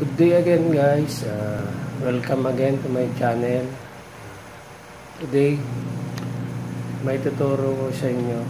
Good day again guys, welcome again to my channel. Today may tuturo ko sa inyo.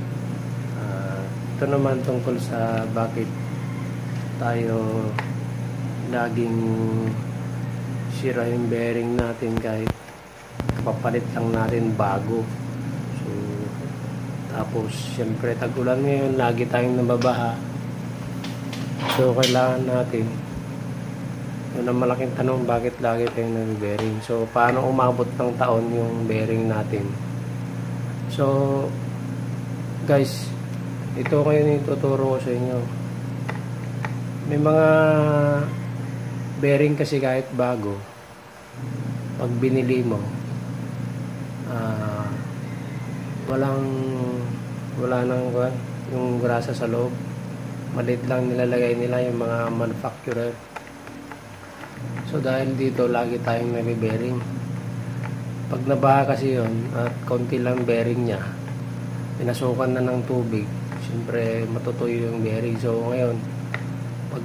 Ito naman tungkol sa bakit tayo laging sira yung bearing natin kahit kapapalit lang natin bago. So, tapos syempre tag-ulan ngayon, lagi tayong nababaha. So kailangan natin, yun ang malaking tanong, bakit lagi tayong nag-bearing. So paano umabot ng taon yung bearing natin. So guys, ito ngayon ituturo ko sa inyo. May mga bearing kasi kahit bago, pag binili mo, wala nang yung grasa sa loob. Maliit lang nilalagay nila yung mga manufacturer. So dahil dito lagi tayong nag-bearing. Pag nabaha kasi yon at konti lang bearing niya, pinasukan na ng tubig, siyempre matutuyo yung bearing. So ngayon, pag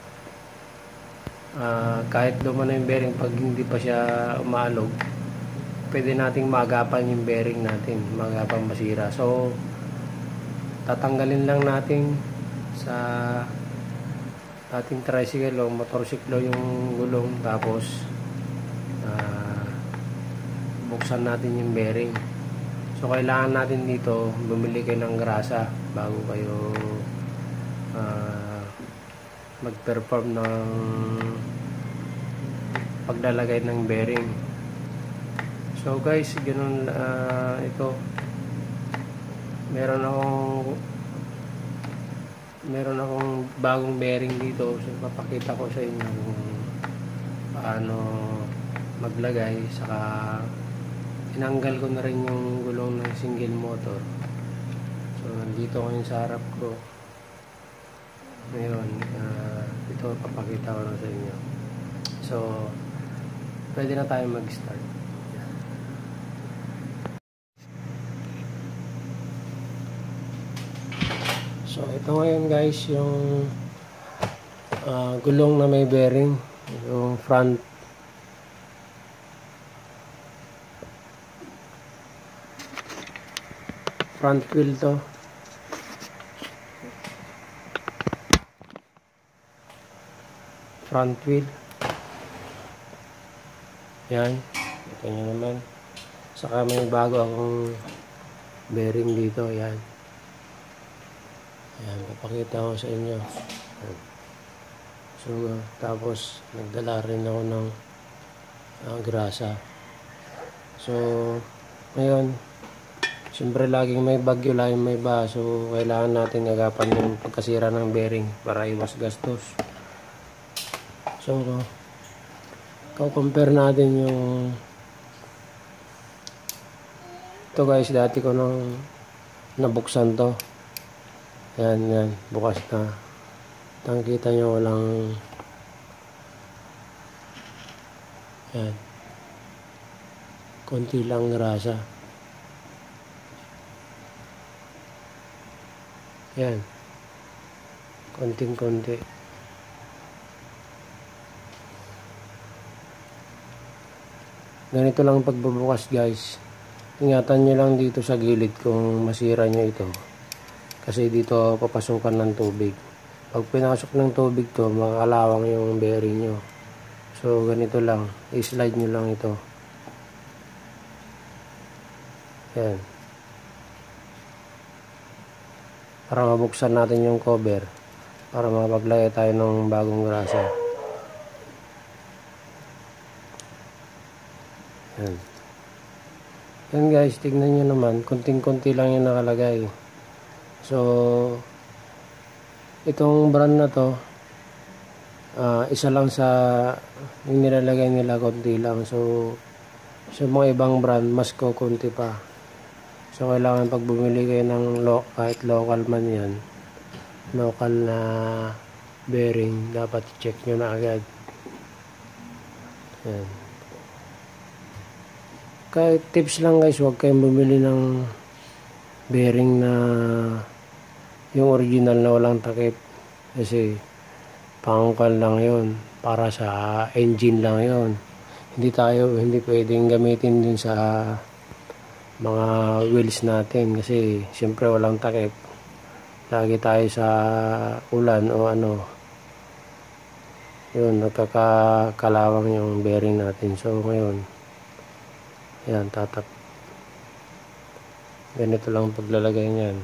kahit lumana yung bearing, pag hindi pa siya umaalog, pwede nating maagapan yung bearing natin, maagapan masira. So tatanggalin lang natin sa ating tricycle o motorsiklo yung gulong, tapos buksan natin yung bearing. So kailangan natin dito bumili kayo ng grasa bago kayo mag-perform ng paglalagay ng bearing. So guys, ganun ito. Meron akong bagong bearing dito. So papakita ko sa inyo kung paano maglagay. Saka tinanggal ko na rin yung gulong ng single motor. So nandito ko sa harap ko. Ngayon, ito papakita ko na sa inyo. So pwede na tayo mag-start. So ito ngayon guys yung gulong na may bearing, yung front wheel to. Front wheel. Yan, ito nyo naman. Saka may bago akong bearing dito. Yan. Ayan, papakita ko sa inyo. So, tapos nagdala rin ako ng grasa. So, ngayon, siyempre laging may bagyo, laging may baha. So, kailangan natin agapan yung pagkasira ng bearing para iwas gastos. So, compare natin yung ito guys, dati ko nang nabuksan to. Yan, bukas na. Kita nyo walang yan. Konti lang grasa. Yan. Konting-konti. Ganito lang pagbubukas guys. Ingatan nyo lang dito sa gilid kung masira nyo ito. Kasi dito papasukan ng tubig. Pag pinasok ng tubig to, makakalawang yung bearing nyo. So ganito lang, i-slide nyo lang ito. Yan. Para mabuksan natin yung cover, para makapaglagay tayo ng bagong grasa. Yan. Yan guys, tignan nyo naman, kunting-kunti lang yung nakalagay. So itong brand na to, isa lang sa yung nilalagay nila, konti lang. So sa mga ibang brand, mas kukunti pa. So kailangan pag bumili kayo ng kahit local man yan, local na bearing, dapat check nyo na agad. Yan. Kahit tips lang guys, huwag kayong bumili ng bearing na yung original na walang takip, kasi pangkal lang yun. para sa engine lang yon. Hindi pwedeng gamitin din sa mga wheels natin kasi siyempre walang takip. Lagi tayo sa ulan o ano, yun, nagkakakalawang yung bearing natin. So ngayon, yan, ganito lang paglalagay niyan.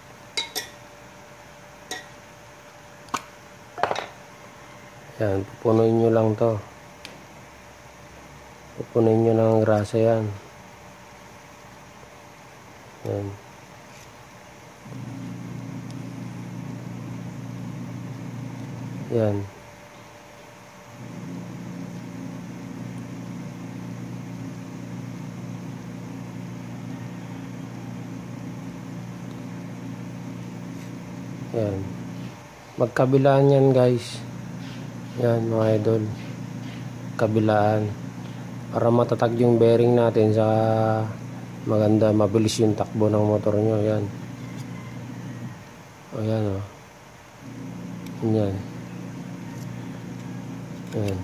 Yan, pupunuin nyo lang to. Pupunuin nyo ng grasa yan. Yan. Yan. Yan. Magkabilaan yan guys. Yan mga idol. Kabilaan. Para matatag yung bearing natin sa maganda, mabilis yung takbo ng motor nyo. Yan. O yan o. Yan. Yan.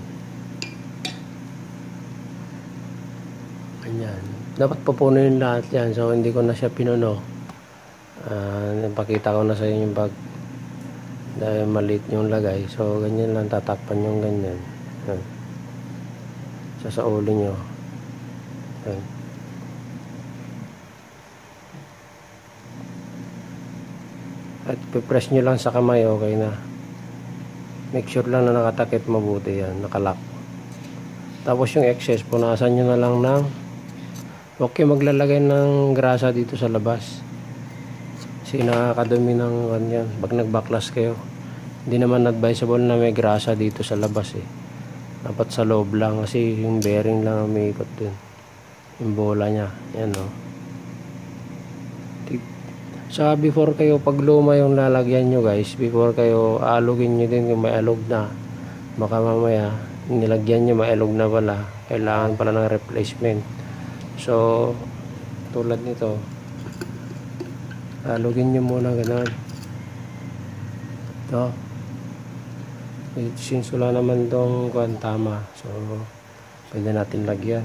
Ganyan. Dapat pupunuin lahat yan. So hindi ko na siya pinuno. Napakita ko na sa inyo yung bag dahil maliit yung lagay. So ganyan lang, tatakpan yung ganyan. Yan. Sa uli nyo. Yan. At pipress nyo lang sa kamay, okay na. Make sure lang na nakatakip mabuti yan, nakalock. Tapos yung excess, punasan nyo na lang ng, okay, maglalagay ng grasa dito sa labas. Kasi nakakadumi ng ganyan. Pag nagbaklas kayo, hindi naman advisable na may grasa dito sa labas eh. Dapat sa loob lang kasi yung bearing lang ang umiikot dun. Yung bola nya, yan o. Sa before kayo, pag luma yung lalagyan nyo guys, before kayo alugin nyo din kung may alog na. Baka mamaya, nilagyan nyo may alog na pala. Kailangan pala ng replacement. So, tulad nito, alugin nyo muna ganun. Ito. Since wala naman itong tama. So, pwede natin lagyan.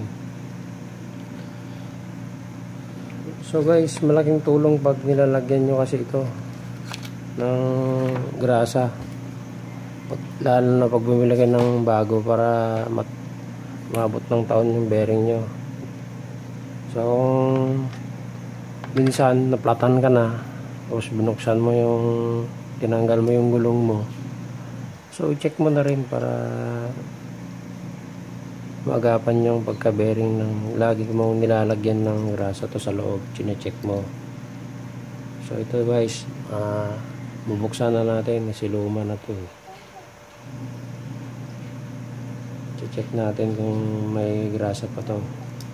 So guys, malaking tulong pag nilalagyan nyo kasi ito ng grasa. Lalo na pag bumili kayo ng bago para maabot ng taon yung bearing nyo. So, minsan naplatan ka na, tapos binuksan mo yung, tinanggal mo yung gulong mo. So, check mo na rin para maagapan yung pagka-bearing ng lagi mong nilalagyan ng grasa to sa loob, chine-check mo. So ito guys, bubuksan na natin kasi luma na to. Check natin kung may grasa pa to.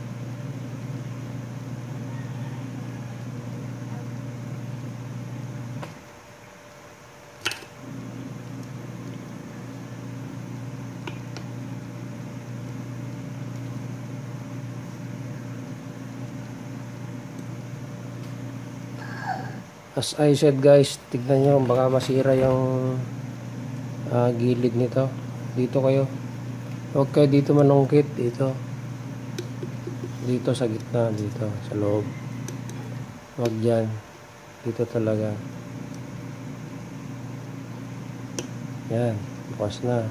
As I said guys, tignan nyo, baka masira yung gilid nito. Dito kayo. Okay, dito manungkit. Dito. Dito sa gitna. Dito sa loob. Huwag dyan. Dito talaga. Yan. Bukas na.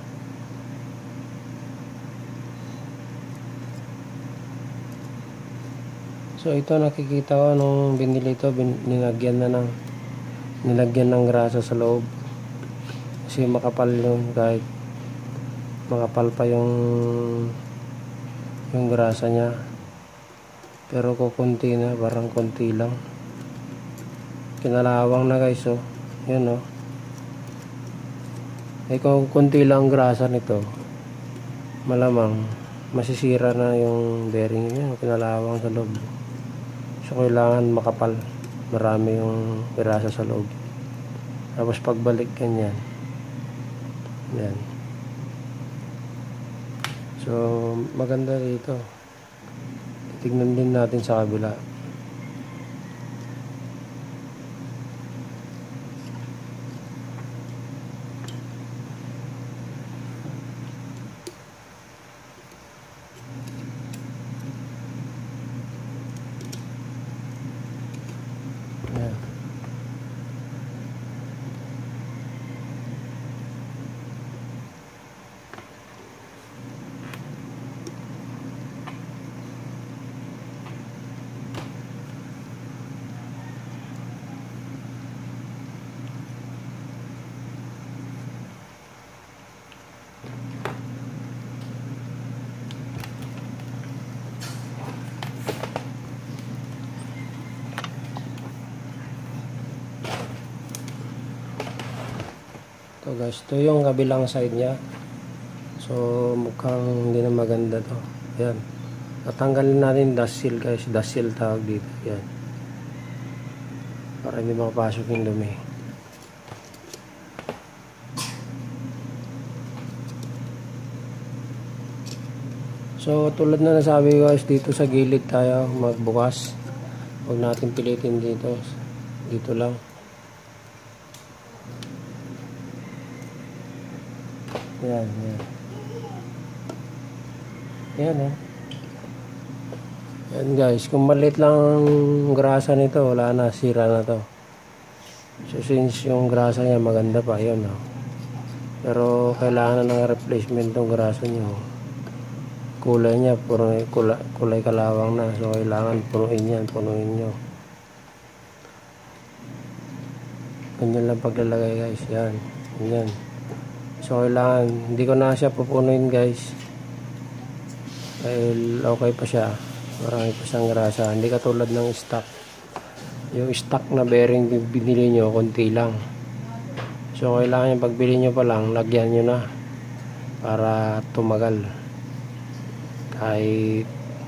So ito nakikita ko nung binili ito, nilagyan ng grasa sa loob. Kasi makapal yun, kahit makapal pa yung grasa niya. Pero kukunti na, parang kunti lang. Kinalawang na guys, oh. Yun oh. Eh kung kunti lang grasa nito, malamang masisira na yung bearing niya, kinalawang sa loob. So kailangan makapal, marami yung grasa sa loob. Tapos pagbalik ganyan, yan. So maganda dito. Tignan din natin sa kabila. Ito guys, ito yung kabilang side niya. So mukhang hindi na maganda to. Ayan. Tatanggalin natin dust seal guys. Dust seal tawag dito. Ayan. Para hindi makapasok yung dumi. So tulad na nasabi ko guys, dito sa gilid tayo magbukas. Huwag natin pilitin dito. Dito lang. Yan, yan. Yan eh. Yan guys, kung maliit lang ang grasa nito, wala na, sira na to. So since yung grasa niya maganda pa, yun oh. Pero kailangan na ng replacement tong grasa niyo. Kulay niya, puro kulay kalawang na. So kailangan punuin yan, punuin nyo. Ganyan lang paglalagay guys, yan. Yan. So kailangan, hindi ko na siya pupunuin guys. Dahil okay pa siya. Marami pa siyang grasa. Hindi katulad ng stock. Yung stock na bearing binili nyo, konti lang. So kailangan yung pagbili nyo pa lang, lagyan nyo na. Para tumagal. Kahit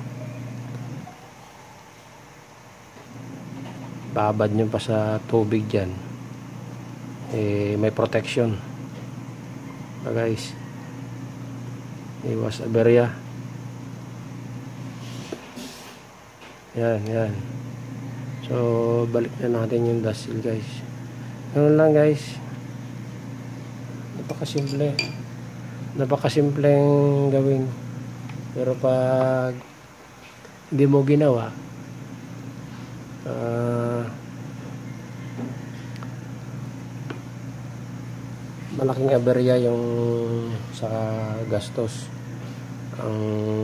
babad nyo pa sa tubig dyan. Eh, may protection. Guys, iwas aberya. Yan, yan. So balik na natin yung dust seal guys. Ganun lang guys. Napakasimpleng gawin. Pero pag hindi mo ginawa, malaking aberya yung sa gastos ang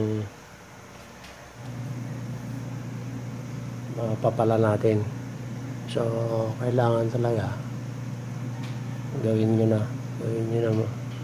mapapala natin. So kailangan talaga gawin nyo na mo.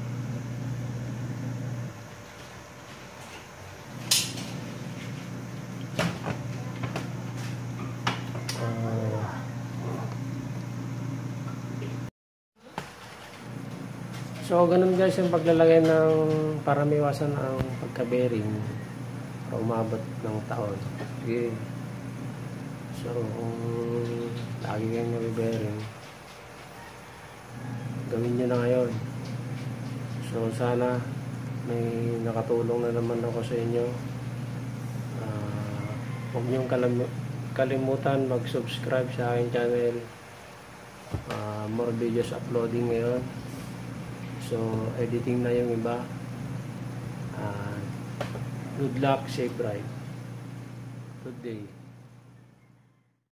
So ganun guys yung paglalagay ng para maiwasan ang pagka-bearing para umabot ng taon. Okay. So kung lagi kayong nabi-bearing, gawin nyo na ngayon. So sana may nakatulong na naman ako sa inyo. Huwag nyo kalimutan mag-subscribe sa aking channel. More videos uploading ngayon. So, editing na yung iba. Good luck, safe ride. Good day.